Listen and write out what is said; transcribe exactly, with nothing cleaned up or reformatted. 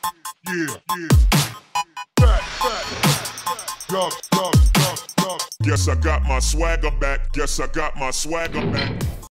yeah, yeah. Back, back, duck, duck, duck, duck. Guess I got my swagger back. Guess I got my swagger back.